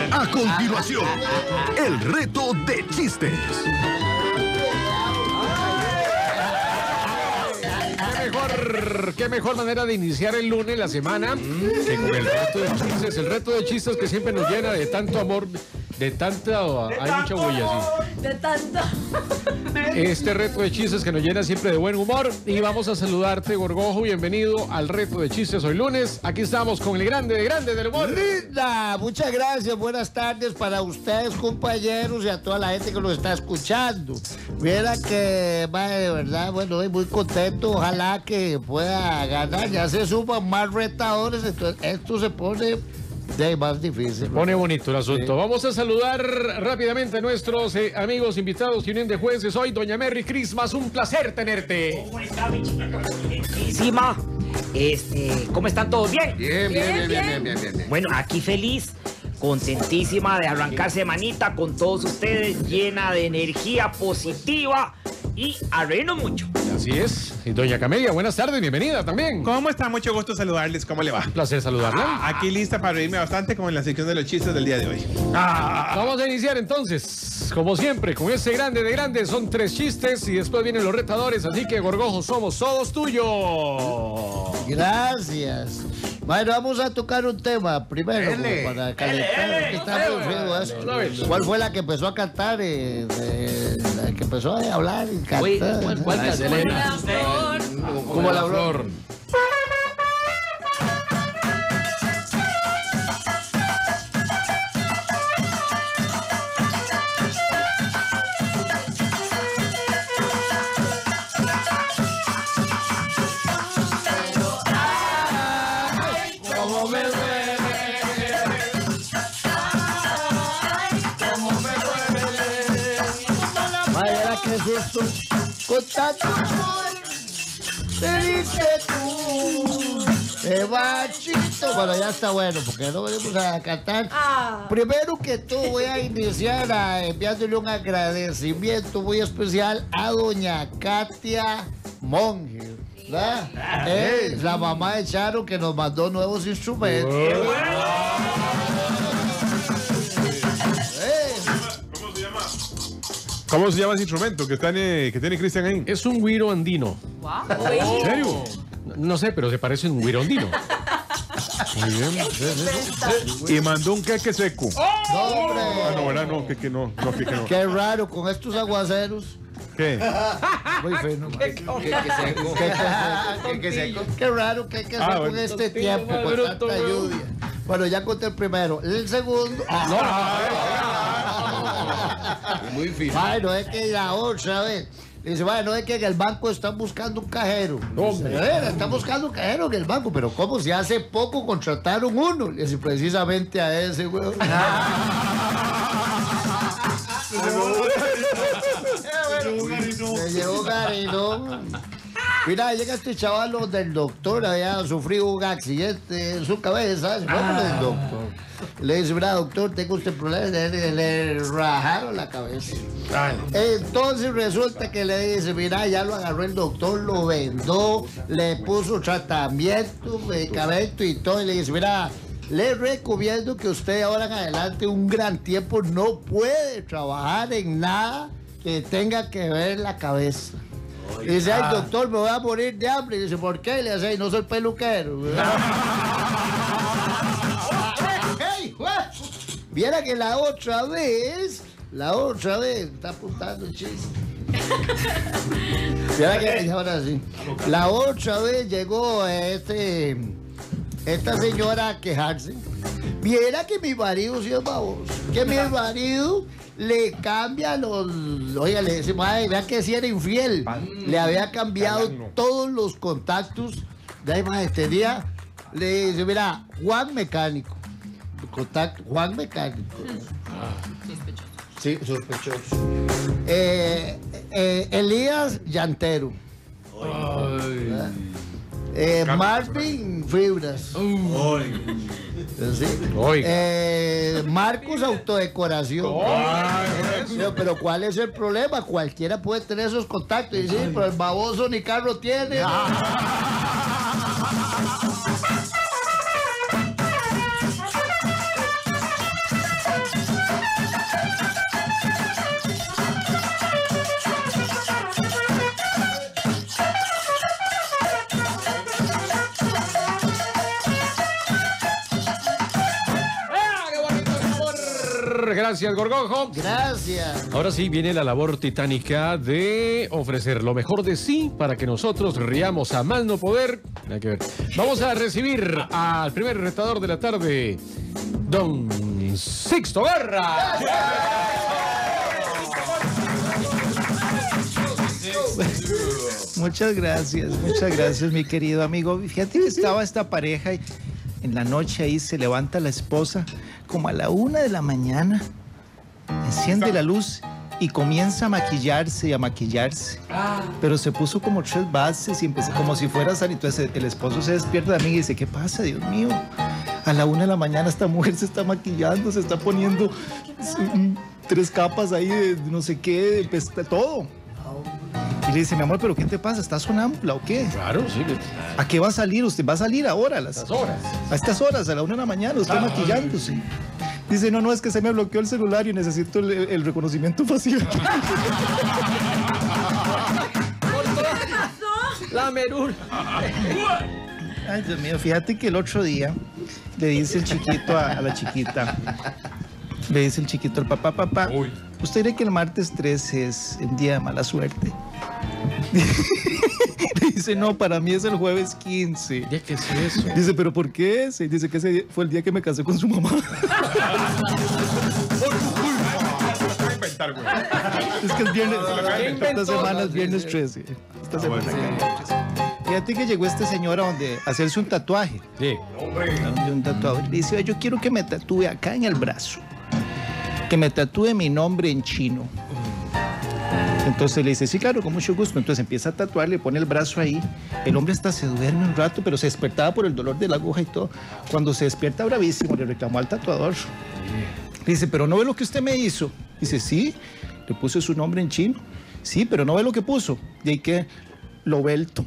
A continuación, el reto de chistes. Qué mejor manera de iniciar el lunes, la semana, que con el reto de chistes. El reto de chistes que siempre nos llena de tanto amor, de tanta... Hay mucha bulla, sí. De tanto. Este reto de chistes que nos llena siempre de buen humor. Y vamos a saludarte, Gorgojo. Bienvenido al reto de chistes hoy lunes. Aquí estamos con el grande del humor. Linda, muchas gracias. Buenas tardes para ustedes, compañeros, y a toda la gente que nos está escuchando. Mira que, de verdad, bueno, estoy muy contento. Ojalá que pueda ganar. Ya se suman más retadores, entonces esto se pone más difícil. Pone bonito el asunto. Sí. Vamos a saludar rápidamente a nuestros amigos invitados que vienen de jueces hoy. Doña Merry Christmas, un placer tenerte. ¿Cómo está, mi chica? Encima. ¿Cómo están todos? ¿Bien? Bien. Bueno, aquí feliz, contentísima de arrancar semanita con todos ustedes, llena de energía positiva y a reírnos mucho. Así es. Y doña Camelia, buenas tardes, bienvenida también. ¿Cómo está? Mucho gusto saludarles. ¿Cómo le va? Un placer saludarla. Aquí lista para reírme bastante como en la sección de los chistes del día de hoy. Vamos a iniciar entonces, como siempre, con ese grande de grandes. Son 3 chistes y después vienen los retadores. Así que, Gorgojo, somos todos tuyos. Gracias. Bueno, vamos a tocar un tema primero para calentar. ¿Cuál fue la que empezó a cantar? La que empezó a hablar y cantar. ¿Cuál canción? Como la flor. Con tanto amor, te dice tú, te bachito. Bueno, ya está bueno, porque no venimos a cantar. Primero que todo, voy a iniciar enviándole un agradecimiento muy especial a doña Katia Monge, ¿verdad? La mamá de Charo, que nos mandó nuevos instrumentos. ¿Cómo se llama ese instrumento que tiene Cristian ahí? Es un güiro andino. Wow. ¿En serio? No sé, pero se parece a un güiro andino. Muy bien. Y mandó un queque seco. No, hombre. No, ¿verdad? No, queque no. Qué raro con estos aguaceros. ¿Qué? Muy feo. Qué seco. Qué raro que seco en este tiempo con tanta lluvia. Bueno, ya conté el primero. El segundo. Muy difícil. Bueno, es que la otra vez. Dice, bueno, es que en el banco están buscando un cajero. Están buscando un cajero en el banco, pero ¿cómo? Si hace poco contrataron uno. Y dice, precisamente a ese, güey. Se llevó Garino. Mira, llega este chaval del doctor, había sufrido un accidente en su cabeza, se fue con el doctor. Le dice, mira, doctor, tengo este problema, le rajaron la cabeza. Entonces resulta que le dice, mira, ya lo agarró el doctor, lo vendó, le puso tratamiento, medicamento y todo, y le dice, mira, le recomiendo que usted ahora en adelante un gran tiempo no puede trabajar en nada que tenga que ver la cabeza. Y dice, ay, doctor, me voy a morir de hambre. Y dice, ¿por qué? Le dice, no soy peluquero. Viera que la otra vez, está apuntando el chiste. Viera que ahora sí. La otra vez llegó esta señora a quejarse. Viera que mi marido sí es baboso. Que mi marido le cambia oiga, le decimos, ay, vea que si era infiel. Le había cambiado todos los contactos de ahí más este día. Le dice, mira, Juan Mecánico. Contacto, Juan Mecánico. Sí, sospechoso. Elías Llantero. Marvin Fibras. Sí. Marcos Autodecoración. Pero ¿cuál es el problema? Cualquiera puede tener esos contactos. Y sí, pero el baboso ni carro tiene. amor. Gracias, Gorgojo. Gracias. Ahora sí viene la labor titánica de ofrecer lo mejor de sí para que nosotros riamos a más no poder. Nada que ver. Vamos a recibir al primer retador de la tarde, don Sixto Guerra. Muchas gracias, mi querido amigo. Fíjate que estaba esta pareja y en la noche ahí se levanta la esposa como a la 1 de la mañana, enciende la luz y comienza a maquillarse y a maquillarse. Pero se puso como 3 bases y empezó como si fuera a salir. Entonces el esposo se despierta también y dice, ¿qué pasa, Dios mío? A la 1 de la mañana esta mujer se está maquillando, se está poniendo 3 capas ahí de no sé qué, todo. Y le dice, mi amor, ¿pero qué te pasa? ¿Estás sonámbula o qué? Claro, sí. ¿A qué va a salir? Usted va a salir ahora Estas horas. a estas horas, a la 1 de la mañana, usted maquillándose. Dice, no, es que se me bloqueó el celular y necesito el reconocimiento facial. La merul. Ay, Dios mío, fíjate que el otro día le dice el chiquito a la chiquita, le dice el chiquito al papá, ¿usted cree que el martes 13 es el día de mala suerte? Le dice, no, para mí es el jueves 15. ¿Ya qué es eso? Dice, ¿pero por qué ese? Dice que ese día fue el día que me casé con su mamá. Es que el viernes, esta semana es viernes 13. Esta semana es viernes 13. Fíjate que llegó este señor a hacerse un tatuaje. Sí. Un tatuador. Le dice, yo quiero que me tatúe acá en el brazo. Que me tatúe mi nombre en chino. Entonces le dice, sí, claro, con mucho gusto. Entonces empieza a tatuar, le pone el brazo ahí. El hombre hasta se duerme un rato, pero se despertaba por el dolor de la aguja y todo. Cuando se despierta bravísimo, le reclamó al tatuador. Le dice, ¿pero no ve lo que usted me hizo? Dice, sí, le puse su nombre en chino. Sí, pero no ve lo que puso. Y ahí que lo vuelto.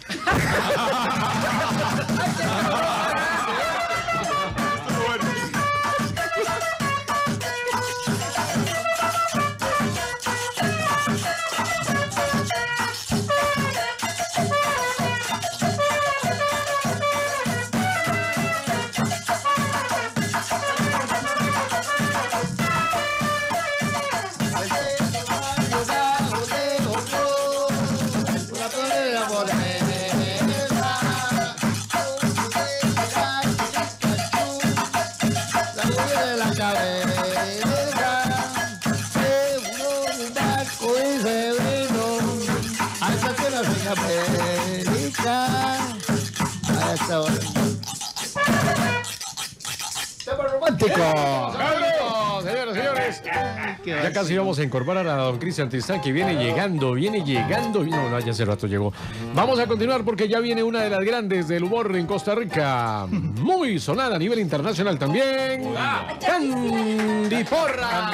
Señoras, señores, ya casi vamos a incorporar a don Cristian Tristán, que viene llegando. No, ya hace rato llegó. Vamos a continuar porque ya viene una de las grandes del humor en Costa Rica, muy sonada a nivel internacional también. Candy Porra.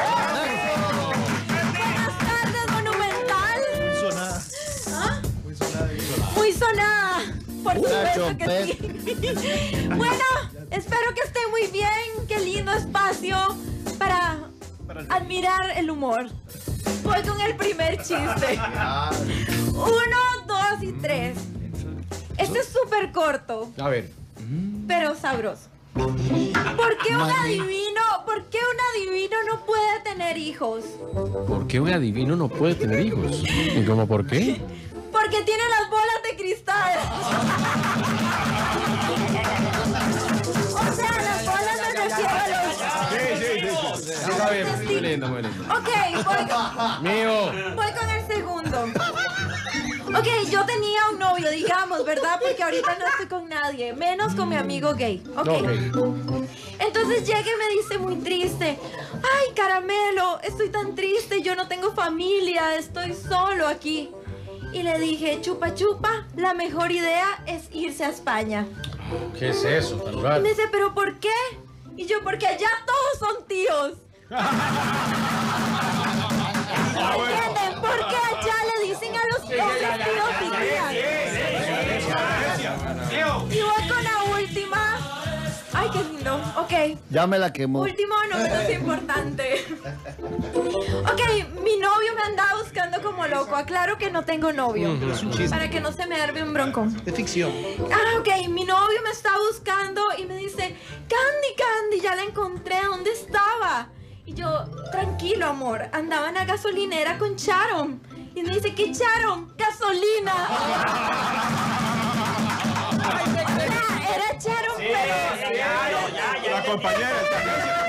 Buenas tardes, Monumental. Muy sonada. Por supuesto que sí. Bueno, espero que esté muy bien. Qué lindo espacio para admirar el humor. Voy con el primer chiste. 1, 2 y 3. Este es súper corto, A ver. pero sabroso. ¿Por qué un adivino no puede tener hijos? ¿Por qué un adivino no puede tener hijos? ¿Y cómo por qué? Porque tiene las bolas de cristal. O sea, las bolas me refiero a los... Está bien, muy lindo, muy lindo. Ok, Mío. voy con el segundo. Ok, yo tenía un novio, digamos, ¿verdad? Porque ahorita no estoy con nadie, menos con mi amigo gay. Ok. Entonces llega y me dice muy triste, ay, Caramelo, estoy tan triste, yo no tengo familia, estoy solo aquí. Y le dije, chupa chupa, la mejor idea es irse a España. ¿Qué es eso, tan Y raro? me dice, ¿pero por qué? Y yo, porque allá todos son tíos. ¿Entienden? Porque allá le dicen a los hombres tíos y tías. Y voy con la última. Ay, qué lindo. Ok. Ya me la quemó. Último, no menos importante. Ok, mi novio me andaba buscando como loco. Aclaro que no tengo novio. Es un chiste. Para que no se me arme un broncón. De ficción. Ah, ok, mi novio me está buscando y me dice, Candy, ya la encontré, ¿dónde estaba? Y yo, tranquilo, amor, andaba en la gasolinera con Charon. Y me dice, ¿qué Charon? ¡Gasolina! Era Charon, pero... La compañera está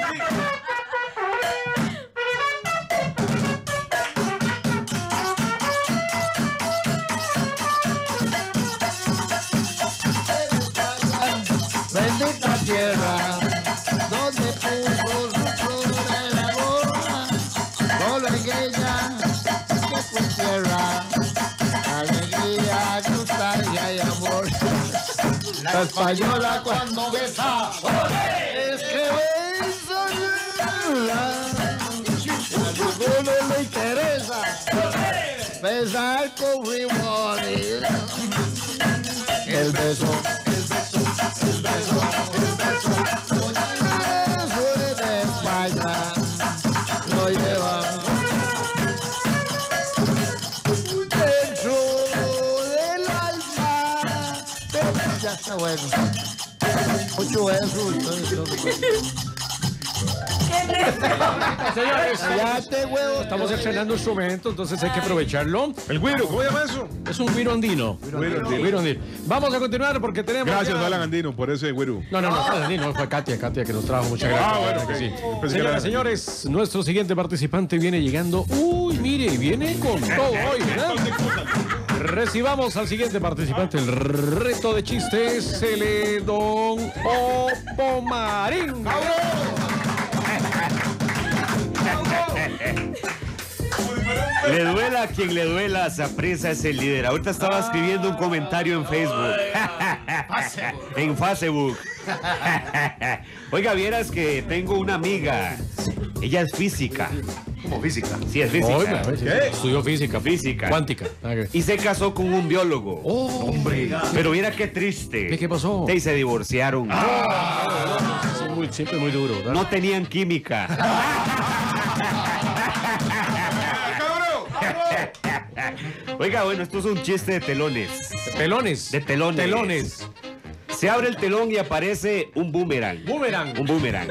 Bendita tierra, donde puso su flor de amor, solo en ella que fue tierra, alegría, nostalgia y amor. La española cuando besa, es que besa, a ninguno le interesa besar con rigor. El beso. De España lo lleva dentro del alma. Ya está bueno. Mucho eso. Señores, Cállate, huevo. estamos estrenando un instrumento, entonces hay que aprovecharlo. El güiro, ¿cómo se llama eso? Es un güiro andino. Güiro andino. Vamos a continuar porque tenemos. Gracias, ya- Alan Andino, por ese güiro. No, fue andino, fue Katia que nos trajo. Muchas gracias. bueno, que ok. sí. Pensé que Señoras era- y señores, nuestro siguiente participante viene llegando. Uy, mire, viene con todo hoy, ¿verdad? Recibamos al siguiente participante, el reto de chistes, Celedón Opomarín. Le duela a quien le duela, Saprissa es el líder. Ahorita estaba escribiendo un comentario en Facebook. En Facebook. Oiga, vieras que tengo una amiga. Ella es física. Como física. Sí, es física. Oiga, estudió física. Física. Cuántica. Ok. Y se casó con un biólogo. Oh, hombre. Pero mira qué triste. ¿Qué pasó? Y se divorciaron. Siempre muy duro, ¿verdad? No tenían química. Oiga, bueno, esto es un chiste de telones. Pelones. De telones. Telones. Se abre el telón y aparece un boomerang. Boomerang. Un boomerang.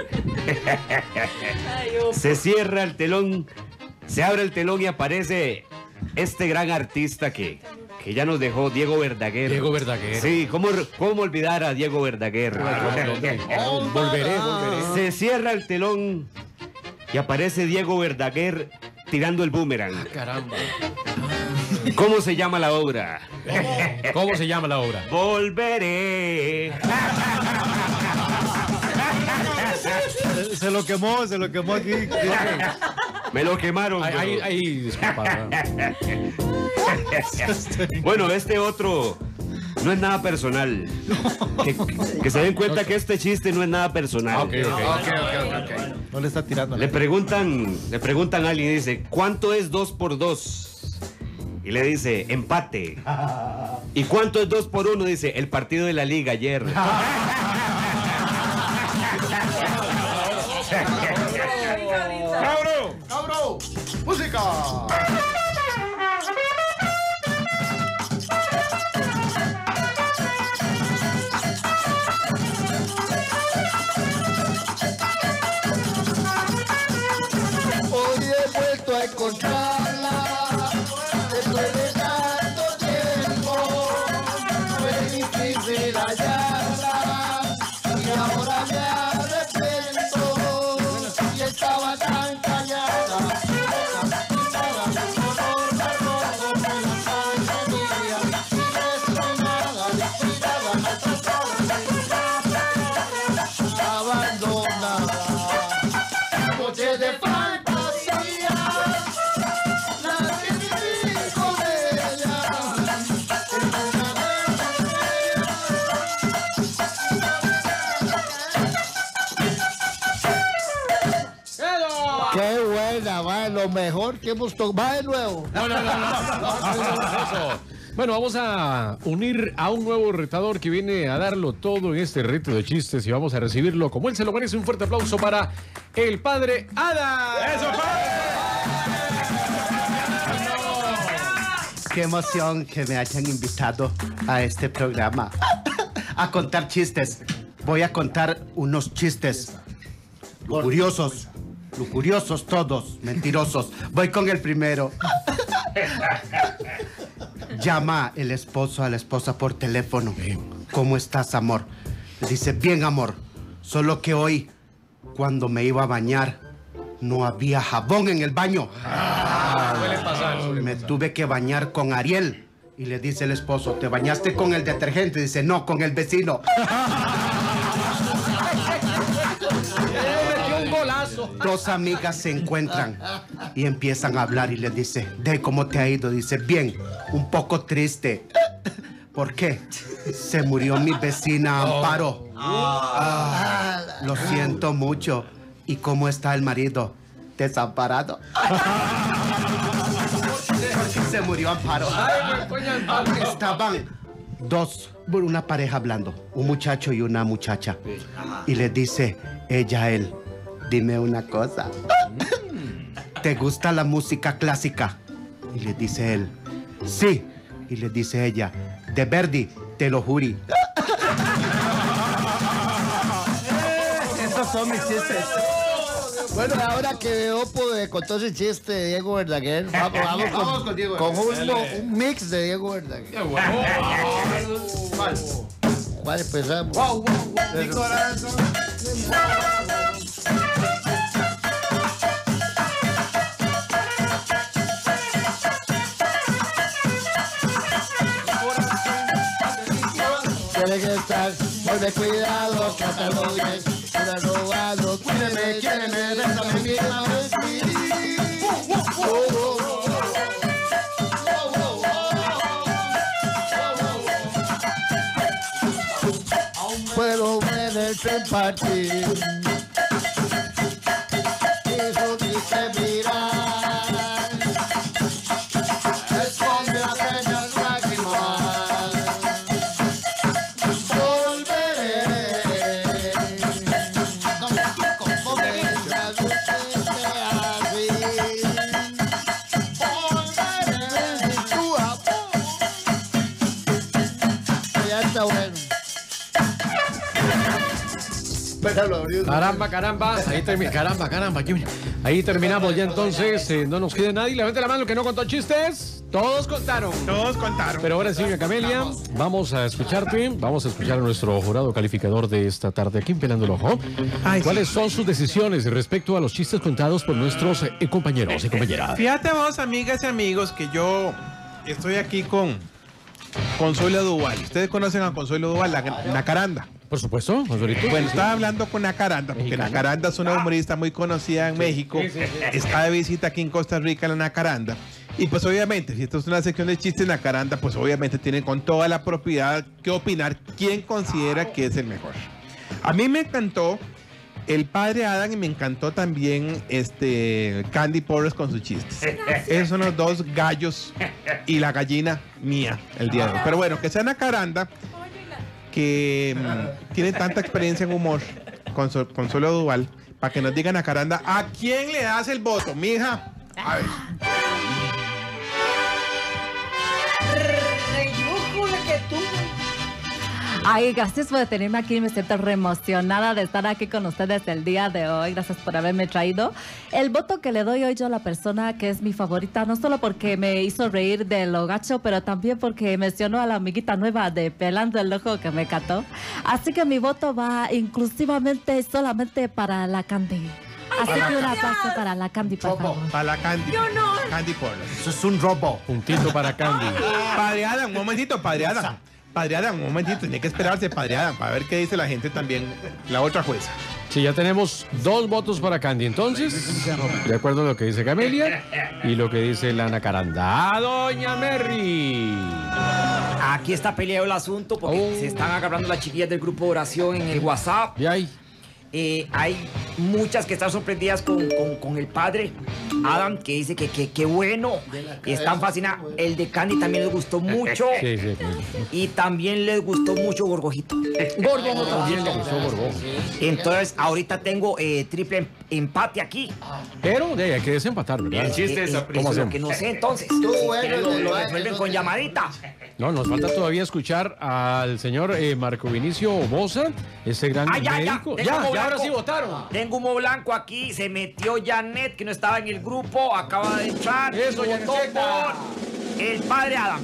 Se cierra el telón, se abre el telón y aparece este gran artista que ya nos dejó, Diego Verdaguer. Diego Verdaguer. Sí, ¿cómo olvidar a Diego Verdaguer? Volveré. Se cierra el telón y aparece Diego Verdaguer tirando el boomerang. Caramba. ¿Cómo se llama la obra? ¿Cómo se llama la obra? Volveré. Se lo quemó aquí. Me lo quemaron. Ahí, disculpa. ¿verdad? Bueno, este otro no es nada personal. Que se den cuenta que este chiste no es nada personal. Ok. No le está tirando. Le preguntan a alguien y dice, ¿cuánto es 2 por 2? Y le dice, empate. ¿Y cuánto es 2 por 1? Dice, el partido de la liga ayer. ¡Cabro! ¡Música! Hoy he vuelto a encontrarla después de tanto tiempo. Fue difícil hallarla y ahora me arrepiento. Y estaba tan callada. Abandonada. Noche de fantasía, la que viví con ella. Qué buena, va, lo mejor que hemos tocado. Va de nuevo. No. Eso. Bueno, vamos a unir a un nuevo retador que viene a darlo todo en este reto de chistes y vamos a recibirlo como él se lo merece. Un fuerte aplauso para el padre Ada. ¡Eso, Qué emoción que me hayan invitado a este programa a contar chistes. Voy a contar unos chistes curiosos. Lujuriosos todos, mentirosos. Voy con el primero. Llama el esposo a la esposa por teléfono. ¿Cómo estás, amor? Le dice, bien, amor. Solo que hoy, cuando me iba a bañar, no había jabón en el baño. Suele pasar. Me tuve que bañar con Ariel. Y le dice el esposo, ¿te bañaste con el detergente? Dice, no, con el vecino. Un golazo. Dos amigas se encuentran y empiezan a hablar y le dice, de ¿cómo te ha ido? Dice, bien, un poco triste. ¿Por qué? Se murió mi vecina Amparo. Lo siento mucho. ¿Y cómo está el marido? Desamparado. Porque se murió Amparo. Estaban una pareja hablando, un muchacho y una muchacha. Y le dice ella a él, dime una cosa. ¿Te gusta la música clásica? Y le dice él, sí. Y le dice ella, de Verdi, te lo juri. Esos son mis chistes. Bueno, ahora que Opo contó ese chiste de Diego Verdaguer, vamos con Diego un mix de Diego Verdaguer. ¿Cuál empezamos? Mi corazón. Tiene que estar muy de cuidado, cátalo bien, una robado, quiéreme, bésame bien, a ver si. Puedo verte en partir, eso dice mirar, esconde las bellas lágrimas. Caramba. Ahí terminamos ya entonces. No nos queda nadie. Levante la mano que no contó chistes. Todos contaron. Pero ahora sí, Camelia, vamos a escucharte. Vamos a escuchar a nuestro jurado calificador de esta tarde aquí en Pelando el Ojo. ¿Cuáles son sus decisiones respecto a los chistes contados por nuestros compañeros y compañeras? Fíjate vos, amigas y amigos, que yo estoy aquí con Consuelo Duval. Ustedes conocen a Consuelo Duval, la Nacaranda. Por supuesto, Consuelito. Bueno, estaba hablando con Nacaranda, porque Nacaranda es una humorista muy conocida en México. Está de visita aquí en Costa Rica, la Nacaranda. Y pues obviamente, si esto es una sección de chistes, Nacaranda, pues obviamente tiene con toda la propiedad que opinar quién considera que es el mejor. A mí me encantó el padre Adam y me encantó también Candy Porras con sus chistes. Esos son los dos gallos y la gallina mía el día de hoy. Pero bueno, que sea Nacaranda, que tiene tanta experiencia en humor, Consuelo Duval, para que nos digan a Nacaranda, ¿a quién le das el voto, mija? A ver. Ay, gracias por tenerme aquí. Me siento re emocionada de estar aquí con ustedes el día de hoy. Gracias por haberme traído. El voto que le doy hoy yo a la persona que es mi favorita, no solo porque me hizo reír de lo gacho, pero también porque mencionó a la amiguita nueva de Pelando el Ojo que me cató. Así que mi voto va inclusivamente solamente para la Candy. Así que un aplauso para la Candy, por favor. Para la Candy. Yo no. Candy Porras. Eso es un robo. Puntito para Candy. Padre Adam, un momentito, Padre Adam. Padre Adam, un momentito, tiene que esperarse, Padre Adam, para ver qué dice la gente también, la otra jueza. Sí, ya tenemos 2 votos para Candy, entonces, de acuerdo a lo que dice Camelia y lo que dice la Nacaranda. ¡Ah, doña Merry! Aquí está peleado el asunto porque se están agarrando las chiquillas del grupo de oración en el WhatsApp. ¿Y ahí? Hay muchas que están sorprendidas con el padre Adam, que dice que bueno, están fascinados. El de Candy también les gustó mucho. Sí, sí. Y también les gustó mucho Gorgojito. Gorgojo también le gustó Gorgojo. Entonces, ahorita tengo triple empate aquí. Pero hay que desempatar, ¿verdad? El chiste es ¿Cómo hacemos? Que no sé, entonces. bueno, Lo resuelven con llamadita. No, nos falta todavía escuchar al señor Marco Vinicio Boza, ese gran médico. Ya, ahora sí votaron. Tengo humo blanco aquí, se metió Janet, que no estaba en el grupo, acaba de entrar. Eso, y votó Janetcita. por el padre Adam.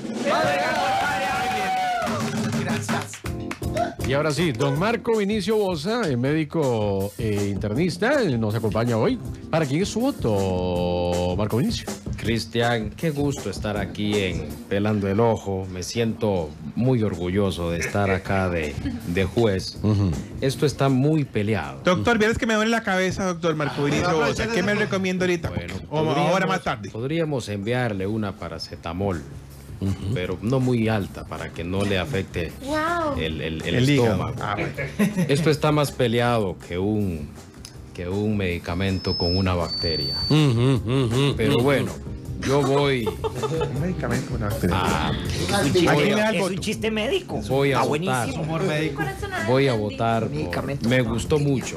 Gracias. Y ahora sí, don Marco Vinicio Boza, médico internista, nos acompaña hoy. ¿Para quién es su voto, Marco Vinicio? Cristian, qué gusto estar aquí en Pelando el Ojo. Me siento muy orgulloso de estar acá de juez. Esto está muy peleado. Doctor, ¿vieres que me duele la cabeza, doctor Marco Vinicio Boza? ¿Qué me recomienda ahorita? Bueno, o ahora más tarde. Podríamos enviarle una paracetamol, pero no muy alta para que no le afecte Wow. el hígado. estómago. Esto está más peleado que un medicamento con una bacteria. Pero bueno, yo voy Un medicamento con una Es un chiste médico. Voy a Está votar. buenísimo. Voy a votar. Me gustó mucho,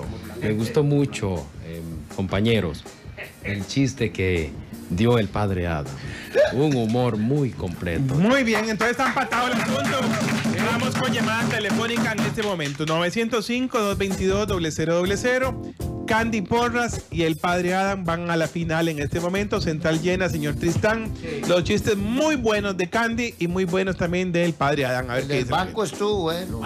compañeros, el chiste que dio el padre Adam. Un humor muy completo. Muy bien, entonces está empatado el asunto. Vamos con llamada telefónica en este momento. 905-222-0000. Candy Porras y el padre Adam van a la final en este momento. Central llena, señor Tristán. Los chistes muy buenos de Candy y muy buenos también del padre Adam. A ver qué El dice. banco estuvo bueno.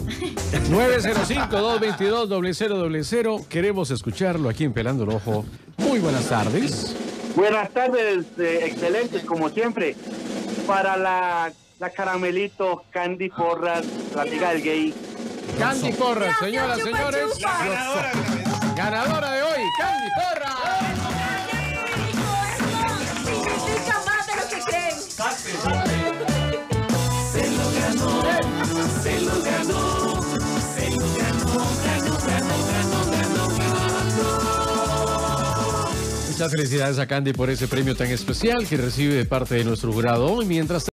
905-222-0000. Queremos escucharlo aquí en Pelando el Ojo. Muy buenas tardes. Buenas tardes, excelentes como siempre. Para la caramelito Candy Porras, la amiga del gay. Candy Porras, señoras, Chupa, señores. chupa. Ganadora de hoy, Candy Porras. Significa más de lo que creen. Muchas felicidades a Candy por ese premio tan especial que recibe de parte de nuestro jurado. Y mientras